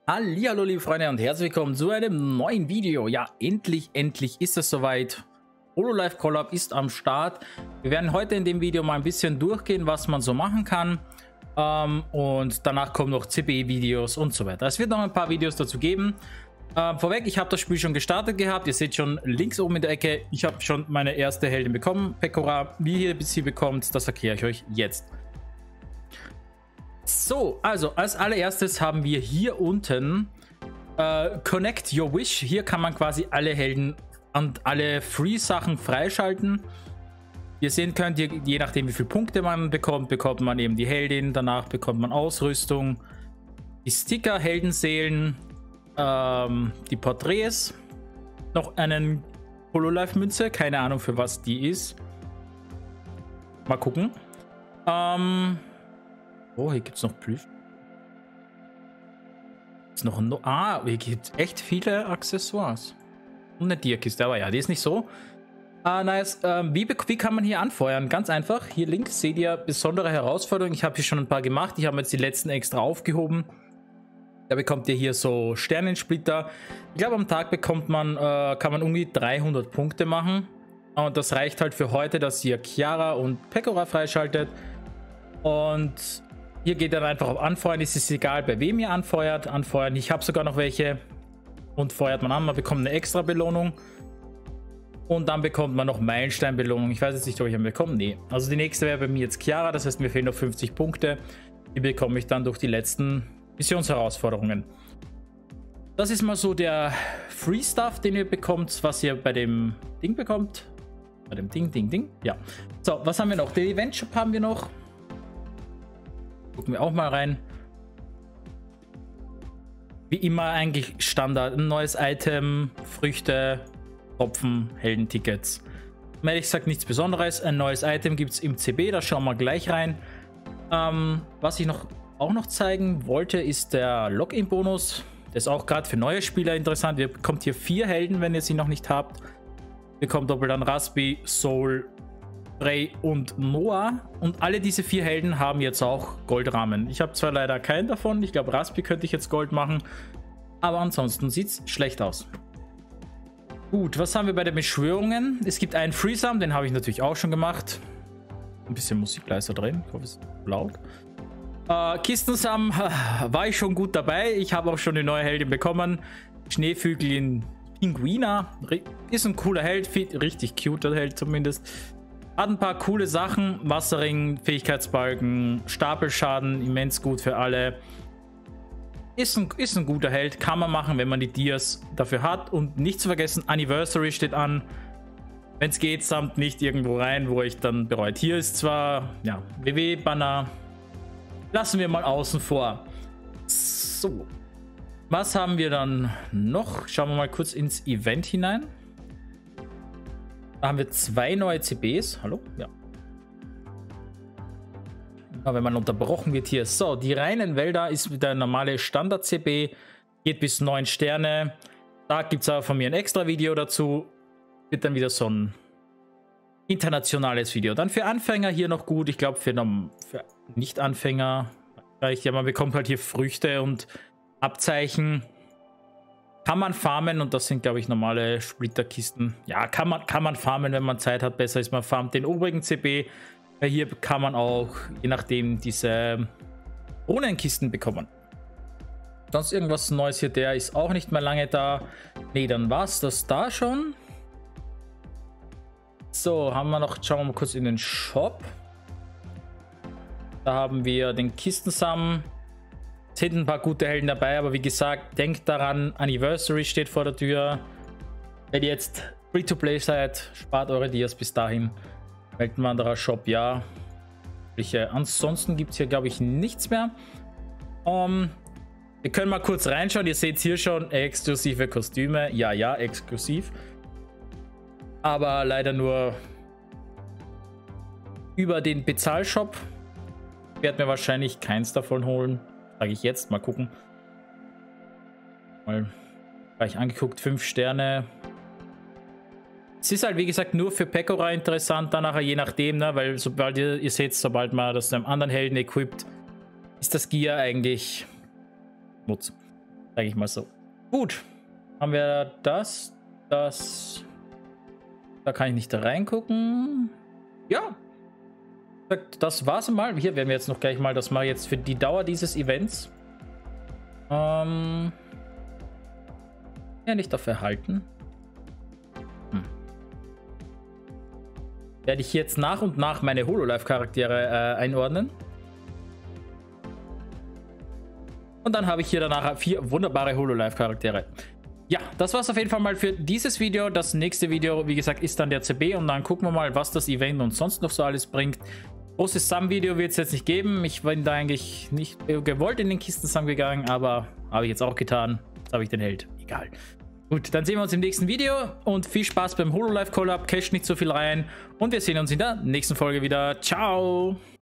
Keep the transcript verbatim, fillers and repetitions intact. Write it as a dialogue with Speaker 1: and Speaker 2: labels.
Speaker 1: Hallihallo liebe Freunde und herzlich willkommen zu einem neuen Video. Ja, endlich, endlich ist es soweit. Hololive Collab ist am Start. Wir werden heute in dem Video mal ein bisschen durchgehen, was man so machen kann. Ähm, und danach kommen noch C B-Videos und so weiter. Es wird noch ein paar Videos dazu geben. Ähm, vorweg, ich habe das Spiel schon gestartet gehabt. Ihr seht schon links oben in der Ecke, ich habe schon meine erste Heldin bekommen, Pekora. Wie ihr sie bekommt, das erkläre ich euch jetzt. So, also als allererstes haben wir hier unten äh, Connect Your Wish. Hier kann man quasi alle Helden und alle Free-Sachen freischalten. Ihr sehen könnt, ihr, je nachdem wie viele Punkte man bekommt, bekommt man eben die Heldin, danach bekommt man Ausrüstung, die Sticker, Heldenseelen, ähm, die Porträts, noch einen Hololive-Münze, keine Ahnung für was die ist. Mal gucken. Ähm... Oh, hier gibt es noch Plüsch. Ist noch ein no ah, hier gibt es echt viele Accessoires. Und eine Tierkiste, aber ja, die ist nicht so. Ah, nice. Ähm, wie, wie kann man hier anfeuern? Ganz einfach. Hier links seht ihr besondere Herausforderungen. Ich habe hier schon ein paar gemacht. Ich habe jetzt die letzten extra aufgehoben. Da bekommt ihr hier so Sternensplitter. Ich glaube, am Tag bekommt man, äh, kann man irgendwie dreihundert Punkte machen. Und das reicht halt für heute, dass ihr Chiara und Pekora freischaltet. Und hier geht dann einfach auf Anfeuern. Es ist egal, bei wem ihr anfeuert. Anfeuern. Ich habe sogar noch welche. Und feuert man an. Man bekommt eine extra Belohnung. Und dann bekommt man noch Meilenstein-Belohnung. Ich weiß jetzt nicht, ob ich eine bekomme. Nee. Also die nächste wäre bei mir jetzt Chiara. Das heißt, mir fehlen noch fünfzig Punkte. Die bekomme ich dann durch die letzten Missionsherausforderungen. Das ist mal so der Free Stuff, den ihr bekommt, was ihr bei dem Ding bekommt. Bei dem Ding, Ding, Ding. Ja. So, was haben wir noch? Den Event Shop haben wir noch. Gucken wir auch mal rein. Wie immer eigentlich Standard. Ein neues Item, Früchte, Tropfen, Heldentickets. Ehrlich gesagt nichts Besonderes. Ein neues Item gibt es im C B, da schauen wir gleich rein. Ähm, was ich noch auch noch zeigen wollte, ist der Login-Bonus. Der ist auch gerade für neue Spieler interessant. Ihr bekommt hier vier Helden, wenn ihr sie noch nicht habt. Ihr bekommt doppelt an Raspi, Soul, Rey und Noah, und alle diese vier Helden haben jetzt auch Goldrahmen. Ich habe zwar leider keinen davon, ich glaube Raspi könnte ich jetzt Gold machen, aber ansonsten sieht es schlecht aus. Gut, was haben wir bei den Beschwörungen? Es gibt einen Freesam, den habe ich natürlich auch schon gemacht. Ein bisschen Musik leiser drehen, ich hoffe es ist laut. Äh, Kistensam war ich schon gut dabei, ich habe auch schon eine neue Heldin bekommen. Schneevögelin Pinguina, ist ein cooler Held, richtig cuter Held zumindest. Hat ein paar coole Sachen. Wasserring, Fähigkeitsbalken, Stapelschaden, immens gut für alle. Ist ein, ist ein guter Held. Kann man machen, wenn man die Dias dafür hat. Und nicht zu vergessen, Anniversary steht an. Wenn es geht, samt nicht irgendwo rein, wo ich dann bereut. Hier ist zwar, ja, W W-Banner. Lassen wir mal außen vor. So. Was haben wir dann noch? Schauen wir mal kurz ins Event hinein. Da haben wir zwei neue C Bs. Hallo? Ja. ja. Wenn man unterbrochen wird hier. So, die reinen Wälder ist wieder ein normale Standard-C B. Geht bis neun Sterne. Da gibt es aber von mir ein extra Video dazu. Wird dann wieder so ein internationales Video. Dann für Anfänger hier noch gut. Ich glaube, für, für Nicht-Anfänger. Ja, man bekommt halt hier Früchte und Abzeichen. Kann man farmen, und das sind, glaube ich, normale Splitterkisten. Ja, kann man, kann man farmen, wenn man Zeit hat. Besser ist, man farmt den obrigen C B. Weil hier kann man auch, je nachdem, diese Bohnenkisten bekommen. Sonst irgendwas Neues hier, der ist auch nicht mehr lange da. Ne, dann war es das da schon. So, haben wir noch, schauen wir mal kurz in den Shop. Da haben wir den Kistensam. Es sind ein paar gute Helden dabei, aber wie gesagt, denkt daran, Anniversary steht vor der Tür. Wenn ihr jetzt Free-to-Play seid, spart eure Dias bis dahin. Weltenwanderer Shop, ja. Ansonsten gibt es hier, glaube ich, nichts mehr. Um, wir können mal kurz reinschauen. Ihr seht hier schon exklusive Kostüme. Ja, ja, exklusiv. Aber leider nur über den Bezahlshop. Ich werde mir wahrscheinlich keins davon holen. Sage ich jetzt, mal gucken. Mal gleich angeguckt, fünf Sterne. Es ist halt, wie gesagt, nur für Pekora interessant, dann nachher je nachdem, ne? Weil sobald ihr, ihr seht, sobald man das einem anderen Helden equipt, ist das Gear eigentlich Mutz. Sage ich mal so. Gut. Haben wir das. Das. Da kann ich nicht reingucken. Ja. Das war's mal. Hier werden wir jetzt noch gleich mal, das mache ich jetzt für die Dauer dieses Events. Ähm. Ja, nicht auf Erhalten. Hm. Werde ich jetzt nach und nach meine Hololive-Charaktere äh, einordnen. Und dann habe ich hier danach vier wunderbare Hololive-Charaktere. Ja, das war es auf jeden Fall mal für dieses Video. Das nächste Video, wie gesagt, ist dann der C B. Und dann gucken wir mal, was das Event uns sonst noch so alles bringt. Großes Sam-Video wird es jetzt nicht geben. Ich bin da eigentlich nicht gewollt in den Kisten-Sam gegangen, aber habe ich jetzt auch getan. Jetzt habe ich den Held. Egal. Gut, dann sehen wir uns im nächsten Video und viel Spaß beim Hololive Collab. Cash nicht so viel rein und wir sehen uns in der nächsten Folge wieder. Ciao!